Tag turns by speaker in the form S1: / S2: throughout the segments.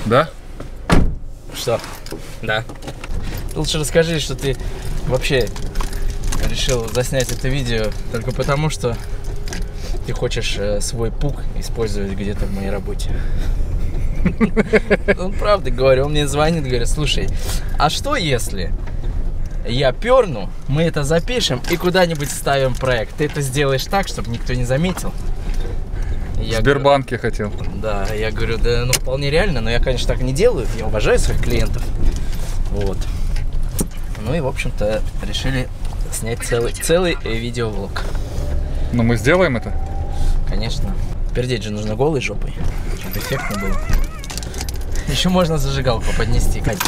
S1: Да?
S2: Что? Да. Лучше расскажи, что ты вообще решил заснять это видео только потому, что ты хочешь свой пук использовать где-то в моей работе. Ну, правда говорю, он мне звонит, говорит, слушай, а что если я перну, мы это запишем и куда-нибудь ставим проект? Ты это сделаешь так, чтобы никто не заметил?
S1: В Сбербанке хотел.
S2: Да, я говорю, да, ну вполне реально, но я, конечно, так не делаю, я уважаю своих клиентов. Вот. Ну и, в общем-то, решили снять целый видеовлог.
S1: Но мы сделаем это?
S2: Конечно. Пердеть же нужно голой жопой, чтобы эффектно было. Еще можно зажигалку поднести, Катя.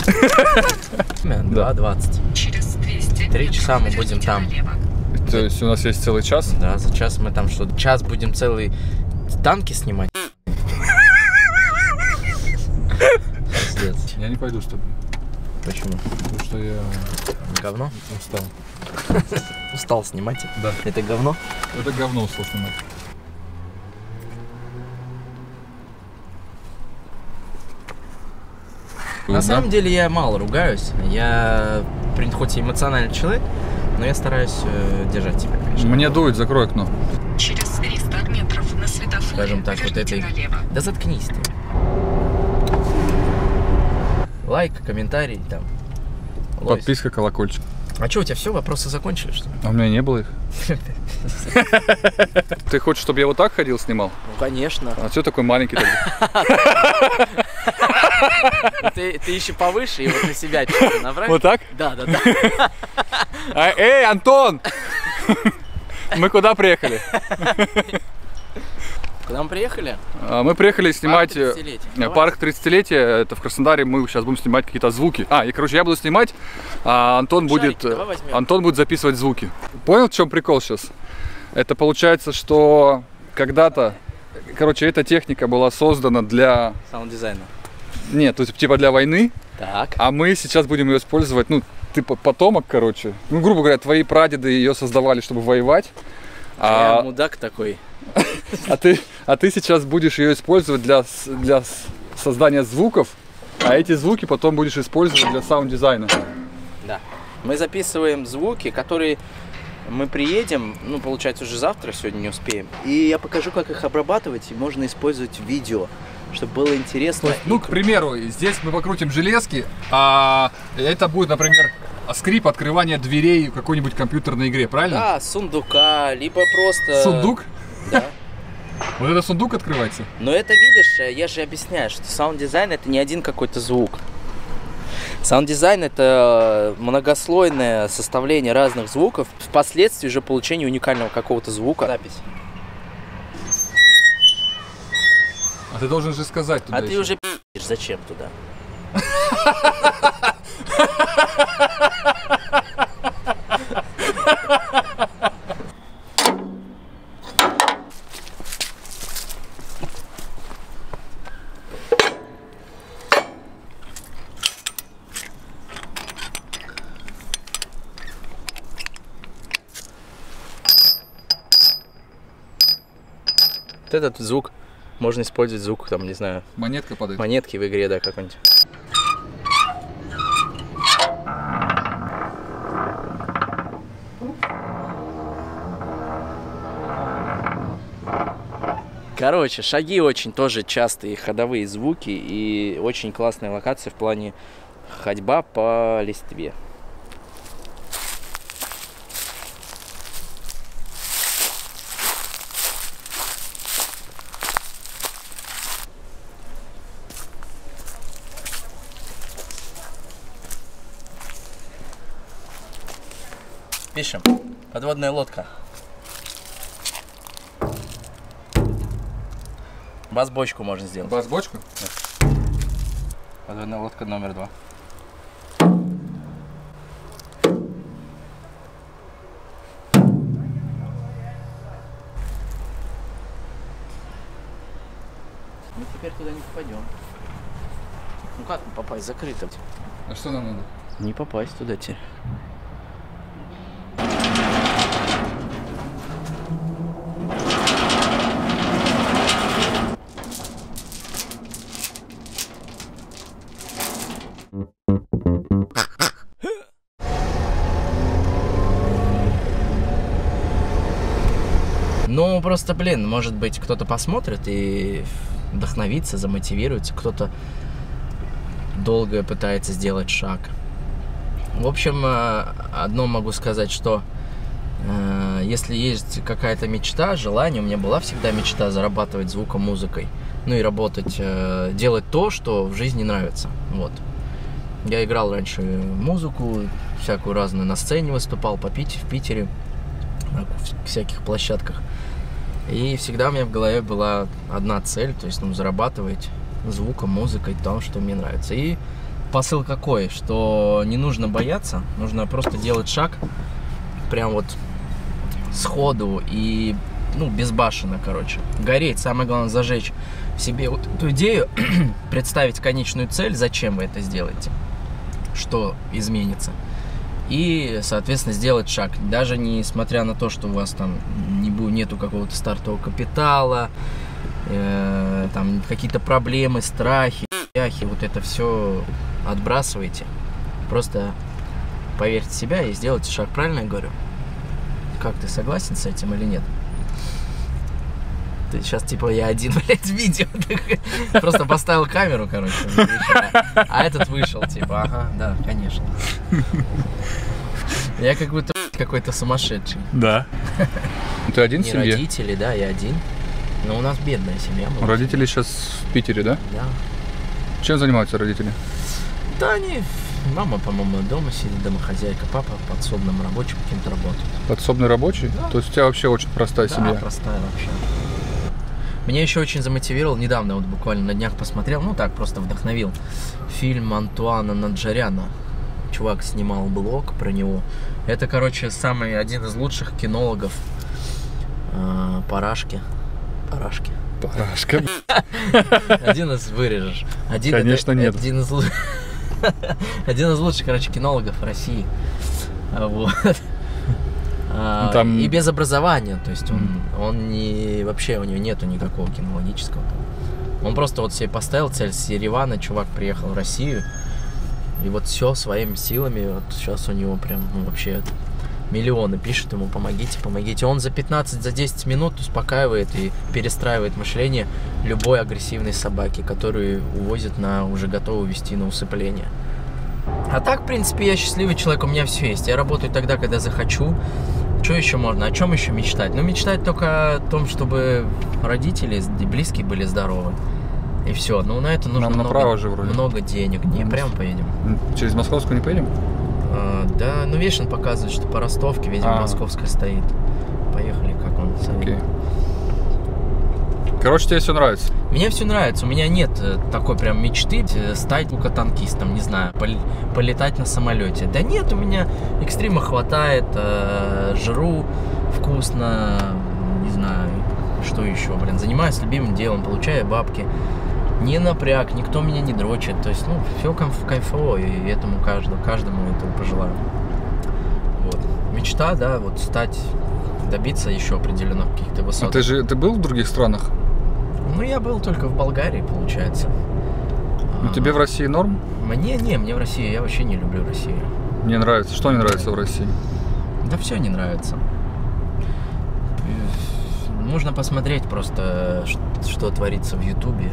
S2: 2:20.
S3: Через 200
S2: 3 часа мы будем там.
S1: То есть у нас есть целый час?
S2: Да, за час мы там что, час будем целый танки снимать?
S1: Я не пойду с тобой.
S2: Почему?
S1: Потому что я
S2: Говно?
S1: устал.
S2: Устал снимать?
S1: Да.
S2: Это говно?
S1: Это говно устал снимать.
S2: На самом деле я мало ругаюсь. Я, хоть и эмоциональный человек, но я стараюсь держать себя, конечно.
S1: Мне дует, закрой окно.
S3: Через 300 метров на светофоре.
S2: Скажем так, вот
S3: поверните
S2: этой...
S3: налево.
S2: Да заткнись ты. Лайк, комментарий, там. Лойс.
S1: Подписка, колокольчик.
S2: А что, у тебя все, вопросы закончились, что ли?
S1: А у меня не было их. Ты хочешь, чтобы я вот так ходил, снимал?
S2: Ну, конечно.
S1: А что такой маленький тогда?
S2: Ты еще повыше и вот на себя что-то направь.
S1: Вот так?
S2: Да.
S1: Эй, Антон! Мы куда приехали?
S2: Куда мы приехали?
S1: Мы приехали снимать
S2: Парк 30-летия.
S1: парк 30-летия. Это в Краснодаре. Мы сейчас будем снимать какие-то звуки. И, короче, я буду снимать, а Антон будет записывать звуки. Понял, в чем прикол сейчас? Это получается, что когда-то, короче, эта техника была создана для...
S2: Саунд-дизайна.
S1: Нет, то есть типа для войны.
S2: Так.
S1: А мы сейчас будем ее использовать, ну, типа потомок, короче. Ну, грубо говоря, твои прадеды ее создавали, чтобы воевать.
S2: Я мудак такой.
S1: А ты сейчас будешь ее использовать для создания звуков, а эти звуки потом будешь использовать для саунд-дизайна.
S2: Да. Мы записываем звуки, которые мы приедем, ну, получается, уже завтра, сегодня не успеем. И я покажу, как их обрабатывать, и можно использовать в видео, чтобы было интересно.
S1: То есть, ну, к примеру, здесь мы покрутим железки, а это будет, например, скрип открывания дверей в какой-нибудь компьютерной игре, правильно?
S2: Да, сундука, либо просто...
S1: Сундук?
S2: Да.
S1: Вот это сундук открывается?
S2: Но это, видишь, я же объясняю, что саунд-дизайн это не один какой-то звук. Саунд-дизайн это многослойное составление разных звуков, впоследствии уже получение уникального какого-то звука. Запись.
S1: А ты должен же сказать туда.
S2: А ты уже пи***ешь, зачем туда? Вот этот звук можно использовать, звук там, не знаю,
S1: Монетка падает.
S2: монетки в игре, да, какой-нибудь. Короче, шаги очень тоже частые ходовые звуки и очень классная локация в плане ходьба по листве. Пишем. Подводная лодка. Бас-бочку можно сделать.
S1: Бас-бочку?
S2: Подводная лодка номер 2. Мы теперь туда не попадем. Ну как мы попасть? Закрыто.
S1: А что нам надо?
S2: Не попасть туда теперь. Ну, просто, блин, может быть, кто-то посмотрит и вдохновится, замотивируется, кто-то долго пытается сделать шаг. В общем, одно могу сказать, что если есть какая-то мечта, желание, у меня была всегда мечта зарабатывать звуком, музыкой, ну и работать, делать то, что в жизни нравится, вот. Я играл раньше музыку, всякую разную, на сцене выступал, в Питере, на всяких площадках. И всегда у меня в голове была одна цель, то есть, ну, зарабатывать звуком, музыкой, то, что мне нравится. И посыл какой, что не нужно бояться, нужно просто делать шаг, прям вот сходу и, ну, безбашенно, короче. Гореть, самое главное, зажечь в себе вот эту идею, представить конечную цель, зачем вы это сделаете, что изменится. И, соответственно, сделать шаг. Даже несмотря на то, что у вас там нету какого-то стартового капитала, там какие-то проблемы, страхи, вот это все отбрасывайте. Просто поверьте в себя и сделайте шаг. Правильно я говорю? Как, ты согласен с этим или нет? Ты сейчас, типа, я один, блядь, в видео. Просто поставил камеру, короче, а этот вышел, типа, ага, да, конечно. Я как будто какой-то сумасшедший.
S1: Да. Ты один в семье?
S2: Родители, да, я один. Но у нас бедная семья.
S1: Родители сейчас в Питере, да?
S2: Да.
S1: Чем занимаются родители?
S2: Да, они... Мама, по-моему, дома сидит, домохозяйка. Папа подсобным рабочим каким-то работает.
S1: Подсобный рабочий? Да. То есть у тебя вообще очень простая семья?
S2: Да, простая вообще. Меня еще очень замотивировал, недавно вот буквально на днях посмотрел, ну так, просто вдохновил, фильм Антуана Наджаряна. Чувак снимал блог про него. Это, короче, один из лучших кинологов. Парашки.
S1: Парашка.
S2: Один из вырежешь.
S1: Конечно, нет.
S2: Один из лучших, короче, кинологов России. Вот.
S1: Там...
S2: И без образования, то есть он не, вообще у него нету никакого кинологического. Он просто вот себе поставил цель с Еревана, чувак приехал в Россию, и вот все своими силами, вот сейчас у него прям, ну, вообще миллионы пишет ему: помогите, помогите. Он за 15-10 минут успокаивает и перестраивает мышление любой агрессивной собаки, которую увозят на уже готовую вести на усыпление. А так, в принципе, я счастливый человек, у меня все есть. Я работаю тогда, когда захочу. Что еще можно? О чем еще мечтать? Ну, мечтать только о том, чтобы родители и близкие были здоровы. И все. Ну, на это нужно много денег. Не, прямо поедем.
S1: Через Московскую не поедем?
S2: Да, ну, видишь, он показывает, что по Ростовке, видимо, Московская стоит. Поехали, как он советует.
S1: Короче, тебе все нравится?
S2: Мне все нравится. У меня нет такой прям мечты стать лукотанкистом, не знаю, полетать на самолете. Да нет, у меня экстрима хватает, жру вкусно, не знаю, что еще, блин. Занимаюсь любимым делом, получаю бабки. Не напряг, никто меня не дрочит. То есть, ну, все кайфово, и этому каждому этого пожелаю. Вот. Мечта, да, вот добиться еще определенных каких-то высот.
S1: А ты был в других странах?
S2: Ну, я был только в Болгарии, получается.
S1: Ну, тебе в России норм?
S2: Мне в России, я вообще не люблю Россию.
S1: Мне нравится. Что не нравится в России?
S2: Да все не нравится. Нужно посмотреть просто, что творится в Ютубе,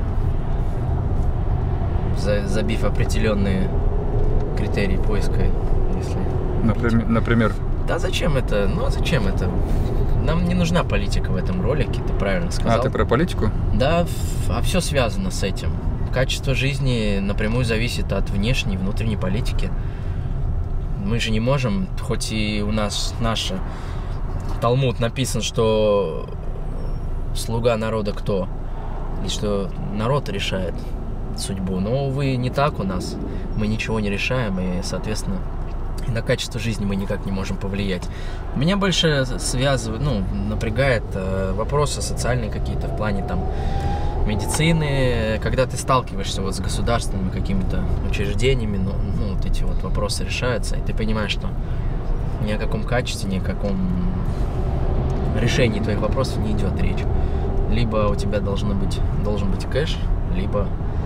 S2: забив определенные критерии поиска, если...
S1: Например?
S2: Да зачем это? Ну, зачем это? Нам не нужна политика в этом ролике, ты правильно сказал.
S1: А, ты про политику?
S2: Да, а все связано с этим. Качество жизни напрямую зависит от внешней и внутренней политики. Мы же не можем, хоть и у нас наш Талмуд написан, что слуга народа кто? И что народ решает судьбу. Но, увы, не так у нас. Мы ничего не решаем, и, соответственно, на качество жизни мы никак не можем повлиять. Меня больше связывает, напрягает вопросы социальные какие-то в плане там медицины, когда ты сталкиваешься вот с государственными какими-то учреждениями, вот эти вот вопросы решаются, и ты понимаешь, что ни о каком качестве, ни о каком решении твоих вопросов не идет речь. Либо у тебя должен быть кэш, либо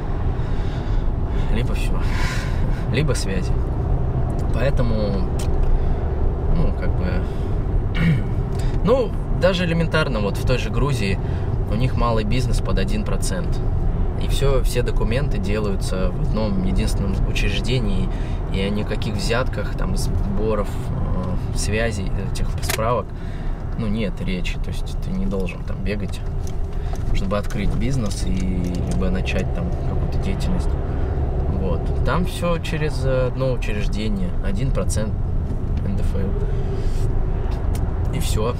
S2: все, либо связи. Поэтому, даже элементарно, вот в той же Грузии у них малый бизнес под 1%. И все документы делаются в одном единственном учреждении, и о никаких взятках, там, сборов, связей, этих справок, ну, нет речи. То есть ты не должен там бегать, чтобы открыть бизнес и либо начать там какую-то деятельность. Вот. Там все через одно учреждение, 1% НДФЛ. И все.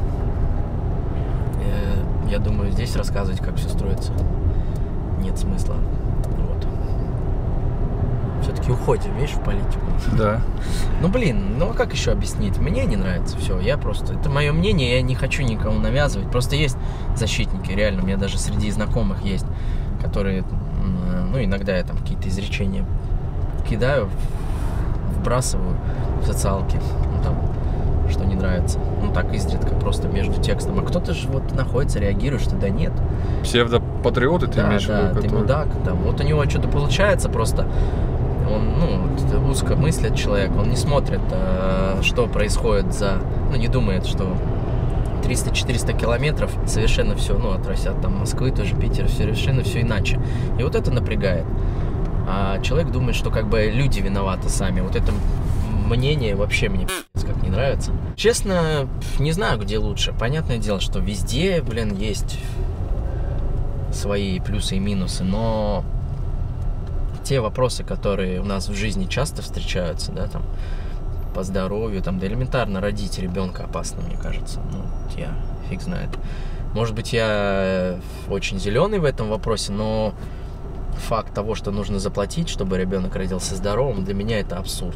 S2: Я думаю, здесь рассказывать, как все строится, нет смысла. Вот. Все-таки уходим, видишь, в политику.
S1: Да.
S2: Ну, блин, ну а как еще объяснить? Мне не нравится все. Я просто... Это мое мнение, я не хочу никому навязывать. Просто есть защитники, реально. У меня даже среди знакомых есть, которые... Ну, иногда я там какие-то изречения кидаю, вбрасываю в социалки. Ну, там, что не нравится. Ну, так изредка, просто между текстом. А кто-то же вот находится, реагирует, что да нет.
S1: Псевдопатриоты ты имеешь в виду?
S2: Да, ты мудак. Там. Вот у него что-то получается просто... Он, ну, узко мыслит человек, он не смотрит, что происходит за... Ну, не думает, что 300-400 километров совершенно все, ну, от там Москвы, тоже Питер, совершенно все иначе. И вот это напрягает. А человек думает, что как бы люди виноваты сами. Вот это мнение вообще мне как не нравится. Честно, не знаю, где лучше. Понятное дело, что везде, блин, есть свои плюсы и минусы, но те вопросы, которые у нас в жизни часто встречаются, да, там, по здоровью, там, да элементарно родить ребенка опасно, мне кажется. Ну, я фиг знает. Может быть, я очень зеленый в этом вопросе, но факт того, что нужно заплатить, чтобы ребенок родился здоровым, для меня это абсурд.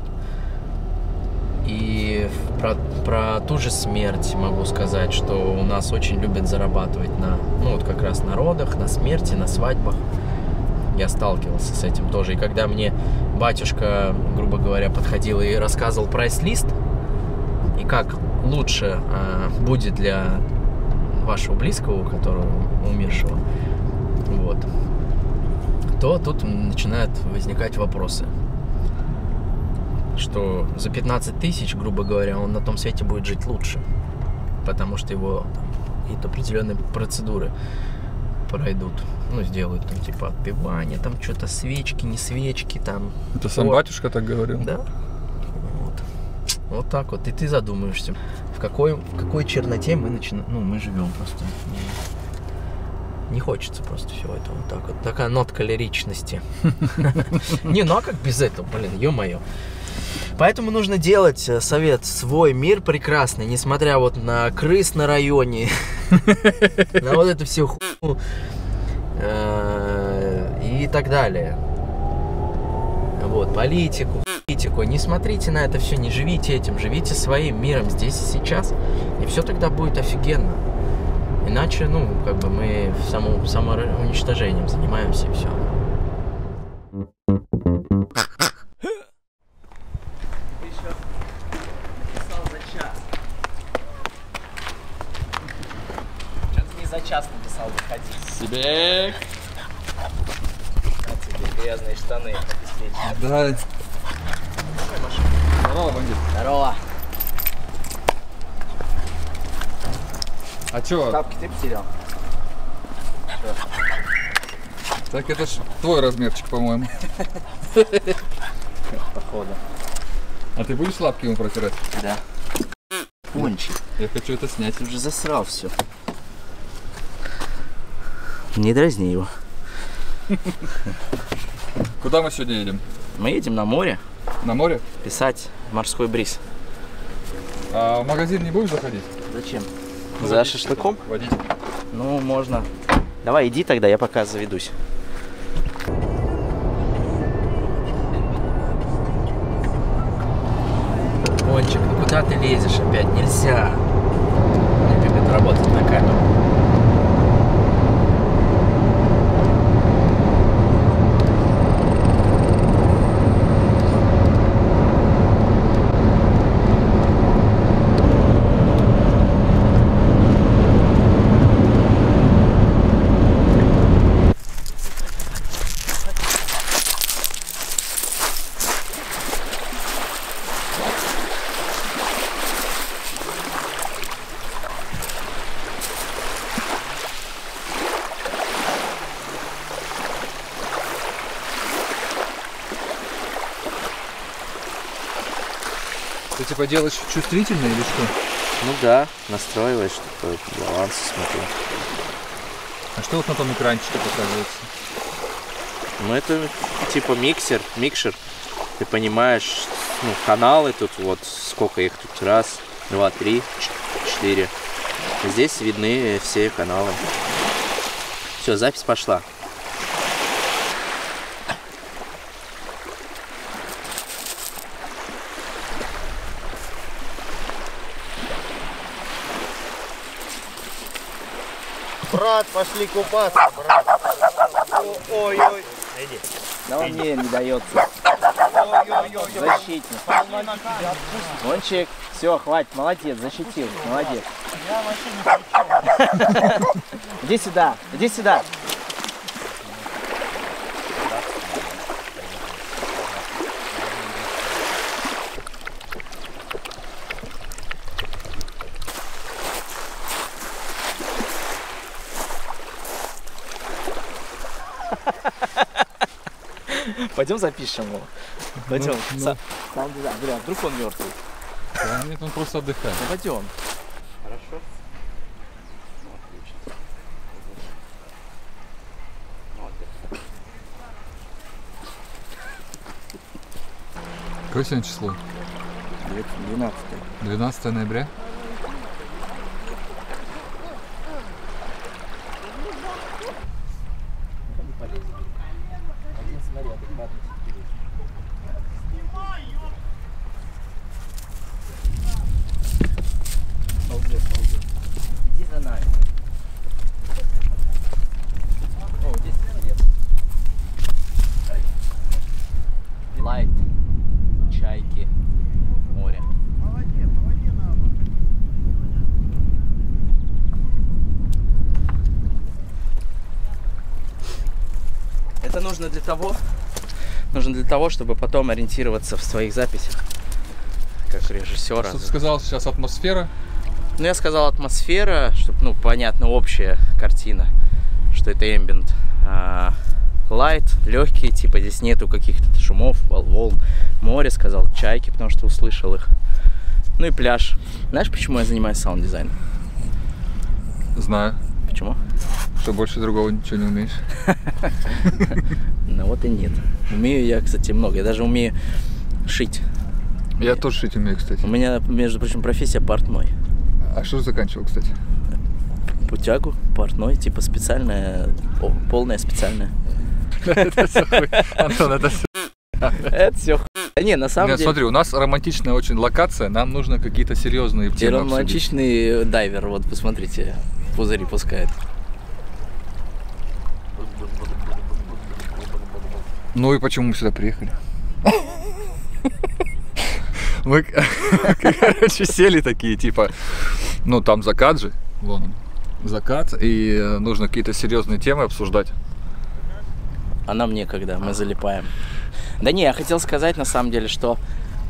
S2: И про ту же смерть могу сказать, что у нас очень любят зарабатывать на, ну, вот как раз на родах, на смерти, на свадьбах. Я сталкивался с этим тоже. И когда мне батюшка, грубо говоря, подходил и рассказывал прайс-лист, и как лучше будет для вашего близкого, которого умершего, вот, то тут начинают возникать вопросы. Что за 15 тысяч, грубо говоря, он на том свете будет жить лучше. Потому что его какие-то определенные процедуры пройдут, ну, сделают там типа отпевание, там что-то свечки, не свечки, там.
S1: Это сам батюшка так говорил?
S2: Да. Вот так вот. И ты задумаешься, в какой черноте мы мы живем просто. Не хочется просто всего этого. Вот так вот. Такая нотка лиричности. Не, ну а как без этого, блин, ё-моё. Поэтому нужно делать, совет, свой мир прекрасный, несмотря вот на крыс на районе, на вот эту всю хуйню и так далее. Вот, политику. Не смотрите на это все, не живите этим, живите своим миром здесь и сейчас, и все тогда будет офигенно. Иначе, ну, как бы мы самоуничтожением занимаемся, и все.
S4: Час написал, выходи.
S1: Себе.
S4: На тебе грязные штаны.
S1: Да. Здорово, бандит.
S4: Здорово.
S1: А чё?
S4: Тапки ты потерял? Чё?
S1: Так это ж твой размерчик, по-моему.
S4: Походу.
S1: А ты будешь лапки ему протирать?
S4: Да. Пончик.
S1: Я хочу это снять.
S4: Ты уже засрал все. Не дразни его.
S1: Куда мы сегодня едем?
S4: Мы едем на море.
S1: На море?
S4: Писать морской бриз.
S1: А в магазин не будешь заходить?
S4: Зачем? За шашлыком?
S1: Водить.
S4: Ну, можно. Давай, иди тогда, я пока заведусь.
S2: Пончик, ну куда ты лезешь опять? Нельзя. Не любит работать на камеру.
S1: типа делаешь чувствительно или что?
S4: Ну да, настраиваешь, такой баланс, смотрю.
S1: А что вот на том экранчике показывается?
S4: Ну это типа микшер. Ты понимаешь, ну, каналы тут вот, сколько их тут, 1, 2, 3, 4. Здесь видны все каналы. Все, запись пошла.
S5: Брат, пошли купаться, брат. Ой-ой.
S4: Иди. Да он мне не дается.
S5: Ой-ой-ой.
S4: Защитник. Гончик. Все, хватит, молодец, защитил, молодец.
S5: Я вообще не хочу.
S4: Иди сюда, иди сюда. Пойдем запишем его. Пойдем. Сам дизайн. Бля, вдруг он мертвый.
S1: Да, нет, он просто отдыхает.
S4: Ну, пойдем. Хорошо.
S1: Какое сегодня число?
S4: 12.
S1: 12 ноября?
S4: Один снаряд, адекватный. Иди за нами. О, здесь свет. Лайт, чайки, море. Это нужно для того, чтобы потом ориентироваться в своих записях, как режиссера.
S1: Что ты сказал сейчас, атмосфера?
S4: Ну, я сказал атмосфера, чтобы, ну, понятно, общая картина, что это эмбиент. Лайт, легкий, типа здесь нету каких-то шумов, волн. Море, сказал, чайки, потому что услышал их. Ну и пляж. Знаешь, почему я занимаюсь саунд-дизайном?
S1: Знаю.
S4: Почему?
S1: Что больше другого ничего не умеешь.
S4: Ну вот и нет. Умею я, кстати, много. Я даже умею шить.
S1: Я тоже шить умею, кстати.
S4: У меня, между прочим, профессия портной.
S1: А что же заканчивал, кстати?
S4: Путягу, портной, типа специальная, полная специальная.
S1: Это все хуй. Антон, это все.
S4: Это все хуй. Не, на самом деле...
S1: Смотри, у нас романтичная очень локация, нам нужно какие-то серьезные темы обсудить.
S4: Романтичный дайвер, вот посмотрите, пузыри пускает.
S1: Ну и почему мы сюда приехали? Мы, короче, сели такие, типа, ну там закат же, вон он, закат, и нужно какие-то серьезные темы обсуждать.
S4: А нам некогда, мы залипаем. Да не, я хотел сказать на самом деле, что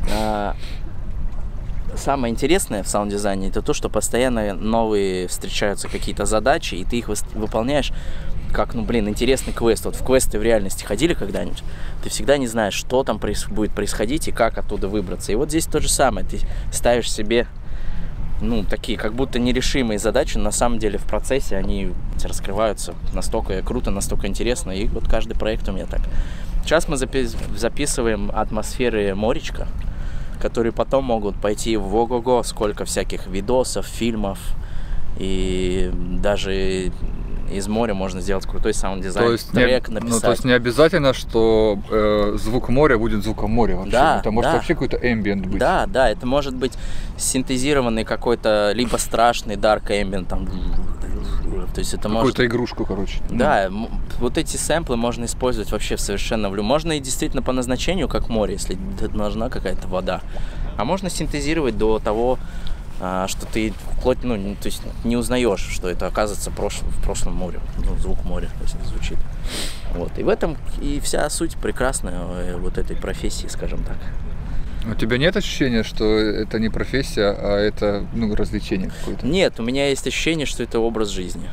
S4: самое интересное в саунд-дизайне это то, что постоянно новые встречаются какие-то задачи, и ты их выполняешь как, ну блин, интересный квест. Вот в квесты в реальности ходили когда-нибудь, ты всегда не знаешь, что там будет происходить и как оттуда выбраться. И вот здесь то же самое, ты ставишь себе, ну, такие как будто нерешимые задачи, но на самом деле в процессе они раскрываются настолько круто, настолько интересно, и вот каждый проект у меня так. Сейчас мы записываем атмосферы моречка, которые потом могут пойти в ого-го, сколько всяких видосов, фильмов, и даже из моря можно сделать крутой саунд-дизайн, трек написать.
S1: Ну, то есть не обязательно, что звук моря будет звуком моря вообще.
S4: Да,
S1: это может
S4: да.
S1: вообще какой-то ambient быть.
S4: Да, да, это может быть синтезированный какой-то, либо страшный dark ambient, там, то есть это
S1: какую-то игрушку, короче.
S4: Да, вот эти сэмплы можно использовать вообще совершенно в любом. Можно и действительно по назначению, как море, если нужна какая-то вода. А можно синтезировать до того, что ты вплоть, ну, то есть не узнаешь, что это оказывается в прошлом море, ну, звук моря, то есть звучит. Вот. И в этом и вся суть прекрасная вот этой профессии, скажем так.
S1: У тебя нет ощущения, что это не профессия, а это, ну, развлечение какое-то?
S4: Нет, у меня есть ощущение, что это образ жизни.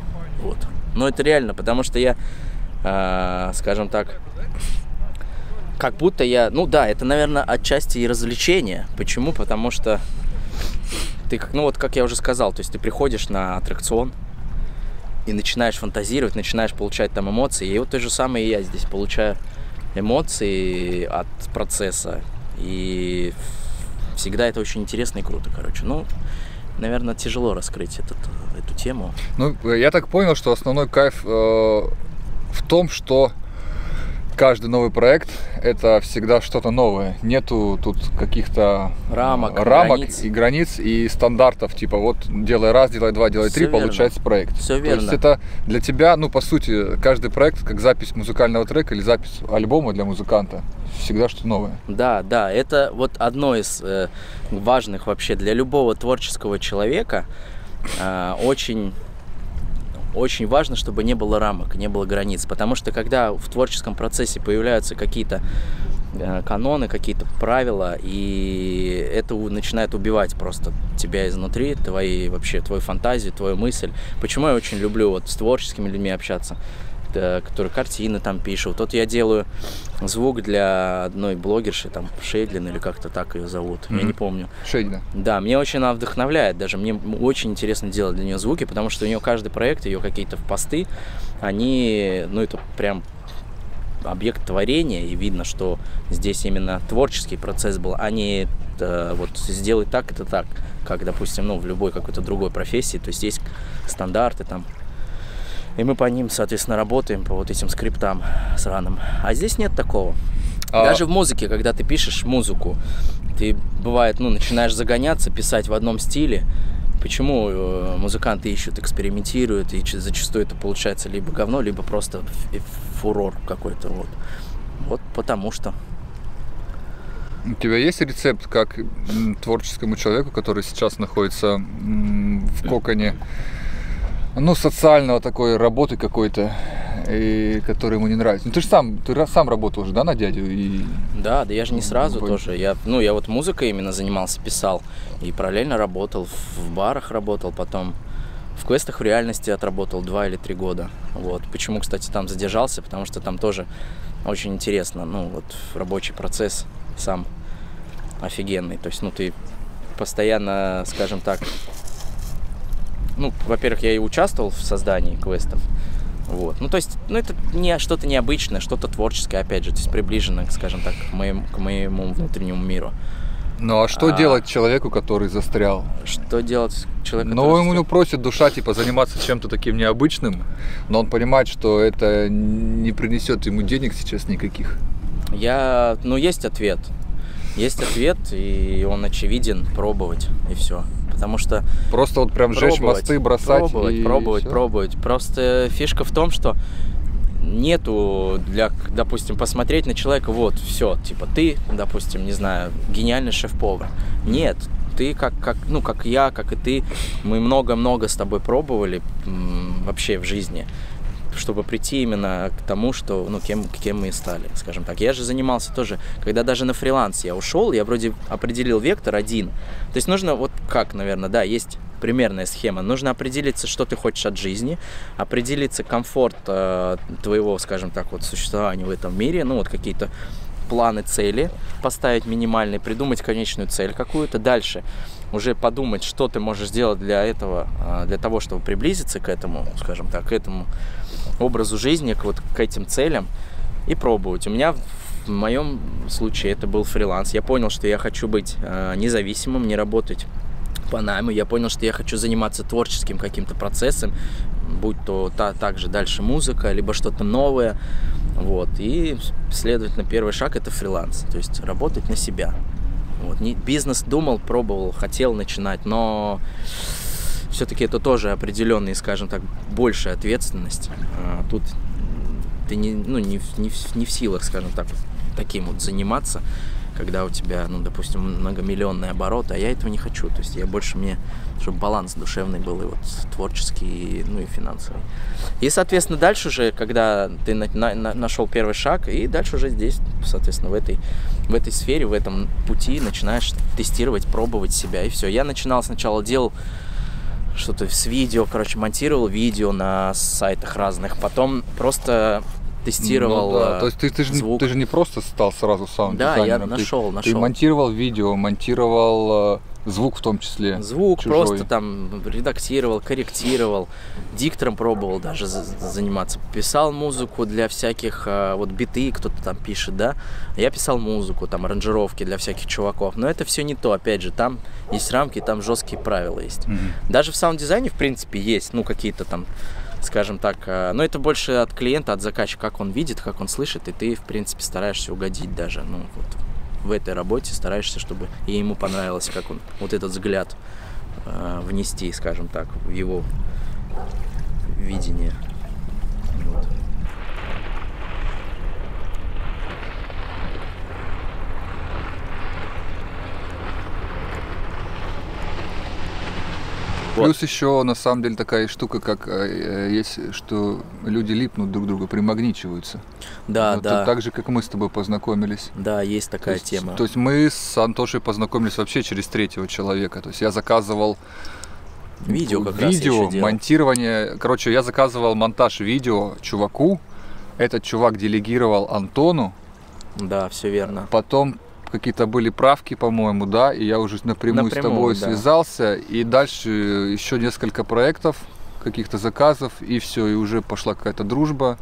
S4: Вот. Но это реально, потому что я, скажем так, как будто я... Ну да, это, наверное, отчасти и развлечение. Почему? Потому что ты, ну вот как я уже сказал, то есть ты приходишь на аттракцион и начинаешь фантазировать, начинаешь получать там эмоции. И вот то же самое и я здесь получаю эмоции от процесса. И всегда это очень интересно и круто, короче. Ну, наверное, тяжело раскрыть эту тему.
S1: Ну, я так понял, что основной кайф в том, что каждый новый проект — это всегда что-то новое. Нету тут каких-то
S4: рамок
S1: и границ и стандартов, типа вот делай раз, делай два, делай три, получается проект.
S4: Все верно.
S1: То есть это для тебя, ну, по сути, каждый проект как запись музыкального трека или запись альбома для музыканта. Всегда что-то новое.
S4: Да, да, это вот одно из важных вообще для любого творческого человека. Очень важно, чтобы не было рамок, не было границ, потому что когда в творческом процессе появляются какие-то каноны, какие-то правила, и это начинает убивать просто тебя изнутри, твою фантазию, твою мысль. Почему я очень люблю вот с творческими людьми общаться, которые картины там пишут. Вот я делаю звук для одной блогерши, там Шейдлин или как-то так ее зовут, я не помню.
S1: Шейдлин.
S4: Да, мне очень она вдохновляет, даже мне очень интересно делать для нее звуки, потому что у нее каждый проект, ее какие-то посты, они, ну это прям объект творения, и видно, что здесь именно творческий процесс был, а не вот сделай так, это так, как, допустим, ну в любой какой-то другой профессии, то есть есть стандарты там. И мы по ним, соответственно, работаем, по вот этим скриптам сраным. А здесь нет такого. Даже в музыке, когда ты пишешь музыку, ты, бывает, ну, начинаешь загоняться, писать в одном стиле. Почему музыканты ищут, экспериментируют, и зачастую это получается либо говно, либо просто фурор какой-то. Вот потому что.
S1: У тебя есть рецепт, как творческому человеку, который сейчас находится в коконе, ну, социального такой работы какой-то, и который ему не нравится? Ну, ты сам работал уже, да, на дядю?
S4: Да, я же не сразу тоже. Я вот музыкой именно занимался, писал. И параллельно работал, в барах работал, потом в квестах в реальности отработал 2 или 3 года. Вот. Почему, кстати, там задержался? Потому что там тоже очень интересно. Ну, вот рабочий процесс сам офигенный. То есть, ну, ты постоянно, скажем так, ну, во-первых, я и участвовал в создании квестов. Вот. Ну, то есть, ну, это не что-то необычное, что-то творческое, опять же, то есть приближено, скажем так, к моему внутреннему миру.
S1: Ну, а что делать человеку, который застрял?
S4: Что делать человеку,
S1: который застрял? Ну, ему просит душа, типа, заниматься чем-то таким необычным, но он понимает, что это не принесет ему денег сейчас никаких.
S4: Есть ответ. Есть ответ, и он очевиден, пробовать, и все. Потому что
S1: просто вот прям жечь мосты, бросать
S4: пробовать. Просто фишка в том, что нету допустим, посмотреть на человека, вот, все, типа, ты, допустим, не знаю, гениальный шеф-повар. Нет, ты как я, как и ты, мы много-много с тобой пробовали вообще в жизни, чтобы прийти именно к тому, что, ну, кем мы и стали, скажем так. Я же занимался тоже, когда даже на фриланс я ушел, я вроде определил вектор один. То есть нужно, вот как, наверное, да, есть примерная схема. Нужно определиться, что ты хочешь от жизни, определиться комфорт твоего, скажем так, вот существования в этом мире, ну, вот какие-то планы, цели, поставить минимальные, придумать конечную цель какую-то. Дальше уже подумать, что ты можешь сделать для этого, для того, чтобы приблизиться к этому, скажем так, к этому образу жизни, к этим целям, и пробовать. У меня в моем случае это был фриланс. Я понял, что я хочу быть независимым, не работать по найму. Я понял, что я хочу заниматься творческим каким-то процессом, будь то также дальше музыка, либо что-то новое. Вот. И, следовательно, первый шаг — это фриланс, то есть работать на себя. Вот. Бизнес думал, пробовал, хотел начинать, но все-таки это тоже определенная, скажем так, большая ответственность. Тут ты не в силах, скажем так, таким вот заниматься, когда у тебя, ну, допустим, многомиллионные обороты, а я этого не хочу. То есть чтобы баланс душевный был, и вот творческий, ну, и финансовый. И, соответственно, дальше уже, когда ты нашел первый шаг, и дальше уже здесь, соответственно, в этой сфере, в этом пути начинаешь тестировать, пробовать себя, и все. Я начинал сначала, делал что-то с видео, монтировал видео на сайтах разных, потом просто тестировал
S1: То есть
S4: звук.
S1: ты же не просто стал сразу саунд-дизайнером.
S4: Да, я нашел.
S1: Ты монтировал видео, монтировал звук в том числе.
S4: Звук
S1: чужой.
S4: просто там редактировал, корректировал, диктором пробовал даже заниматься. Писал музыку для всяких, вот биты кто-то там пишет, да. Я писал музыку, там аранжировки для всяких чуваков. Но это все не то, опять же, там есть рамки, там жесткие правила есть. Даже в саунд-дизайне, в принципе, есть, ну, какие-то там, скажем так, но это больше от клиента, от заказчика, как он видит, как он слышит, и ты, в принципе, стараешься угодить даже, ну, вот в этой работе стараешься, чтобы и ему понравилось, как он, вот этот взгляд внести, скажем так, в его видение. Вот.
S1: Плюс еще на самом деле такая штука, как есть, что люди липнут друг к другу, примагничиваются.
S4: Да,
S1: вот
S4: да.
S1: Так же, как мы с тобой познакомились.
S4: Да, есть такая тема.
S1: То есть мы с Антошей познакомились вообще через третьего человека. То есть я заказывал
S4: видео, как раз еще делал.
S1: Монтирование. Короче, я заказывал монтаж видео чуваку. Этот чувак делегировал Антону.
S4: Да, все верно.
S1: Потом какие-то были правки, по-моему, да, и я уже напрямую с тобой связался, и дальше еще несколько проектов, каких-то заказов, и все, и уже пошла какая-то дружба,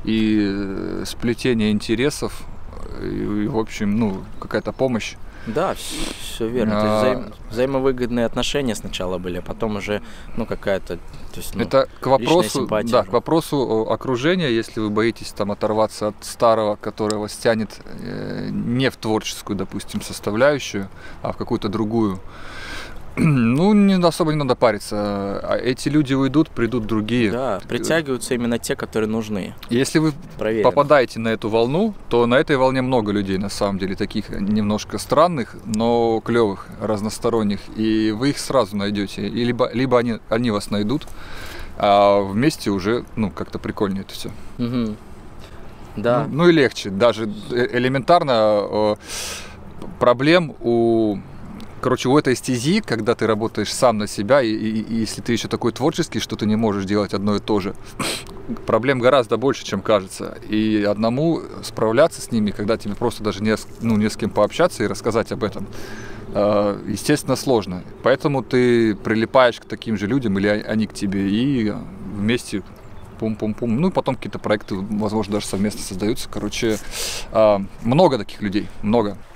S1: и сплетение интересов, и в общем, ну, какая-то помощь.
S4: Да, все верно. То есть взаимовыгодные отношения сначала были, а потом уже, ну, какая-то, то есть, ну,
S1: это к вопросу,
S4: да,
S1: к вопросу окружения, если вы боитесь там оторваться от старого, которое вас тянет не в творческую, допустим, составляющую, а в какую-то другую. Ну, особо не надо париться. Эти люди уйдут, придут другие.
S4: Да, притягиваются именно те, которые нужны.
S1: Если вы попадаете на эту волну, то на этой волне много людей, на самом деле, таких немножко странных, но клевых, разносторонних. И вы их сразу найдете. И либо они вас найдут, а вместе уже, ну, как-то прикольнее это все.
S4: Угу. Да.
S1: Ну и легче. Даже элементарно проблем у этой стези, когда ты работаешь сам на себя, и если ты еще такой творческий, что ты не можешь делать одно и то же, проблем гораздо больше, чем кажется. И одному справляться с ними, когда тебе просто даже не с кем пообщаться и рассказать об этом, естественно, сложно. Поэтому ты прилипаешь к таким же людям, или они к тебе, и вместе пум-пум-пум. Ну и потом какие-то проекты, возможно, даже совместно создаются. Короче, много таких людей, много.